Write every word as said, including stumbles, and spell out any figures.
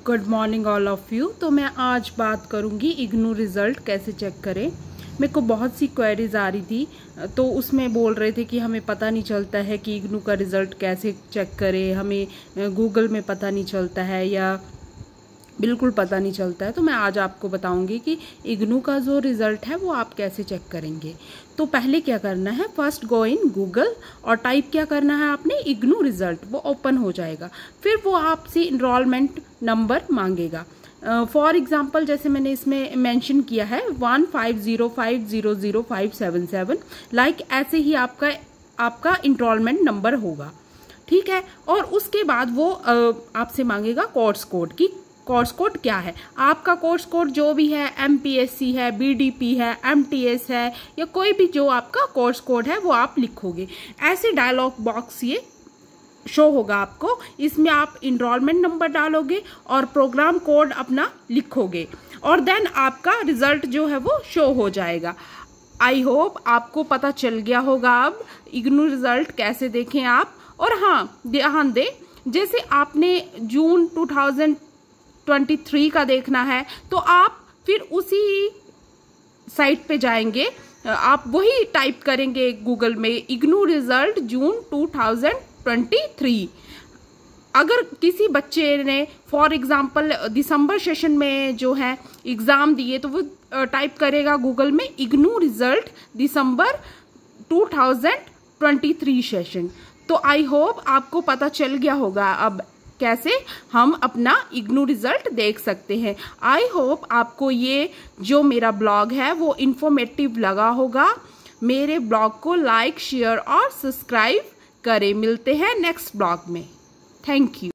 Good morning all of you. तो मैं आज बात करूंगी इग्नू रिज़ल्ट कैसे चेक करें। मेरे को बहुत सी क्वेरीज आ रही थी, तो उसमें बोल रहे थे कि हमें पता नहीं चलता है कि इग्नू का रिज़ल्ट कैसे चेक करें, हमें गूगल में पता नहीं चलता है या बिल्कुल पता नहीं चलता है। तो मैं आज आपको बताऊंगी कि इग्नू का जो रिज़ल्ट है वो आप कैसे चेक करेंगे। तो पहले क्या करना है, फर्स्ट गो इन गूगल और टाइप क्या करना है आपने, इग्नू रिज़ल्ट, वो ओपन हो जाएगा। फिर वो आपसे इनरोलमेंट नंबर मांगेगा। फॉर uh, एग्जाम्पल जैसे मैंने इसमें मेंशन किया है one five zero five zero zero five seven seven, like ऐसे ही आपका आपका इनरोलमेंट नंबर होगा, ठीक है। और उसके बाद वो uh, आपसे मांगेगा कोर्स कोड की कोर्स कोड क्या है। आपका कोर्स कोड जो भी है, एम पी एस सी है, बी डी पी है, एम टी एस है, या कोई भी जो आपका कोर्स कोड है वो आप लिखोगे। ऐसे डायलॉग बॉक्स ये शो होगा आपको, इसमें आप इनरोलमेंट नंबर डालोगे और प्रोग्राम कोड अपना लिखोगे और देन आपका रिजल्ट जो है वो शो हो जाएगा। आई होप आपको पता चल गया होगा अब इग्नू रिजल्ट कैसे देखें आप। और हाँ, ध्यान दें, जैसे आपने June two thousand twenty three का देखना है तो आप फिर उसी साइट पे जाएंगे, आप वही टाइप करेंगे गूगल में IGNOU result June two thousand twenty three. अगर किसी बच्चे ने फॉर एग्जांपल दिसंबर सेशन में जो है एग्ज़ाम दिए तो वो टाइप करेगा गूगल में IGNOU result December two thousand twenty three session. तो आई होप आपको पता चल गया होगा अब कैसे हम अपना इग्नू रिजल्ट देख सकते हैं। आई होप आपको ये जो मेरा ब्लॉग है वो इन्फॉर्मेटिव लगा होगा। मेरे ब्लॉग को लाइक, शेयर और सब्सक्राइब करें। मिलते हैं नेक्स्ट ब्लॉग में। Thank you.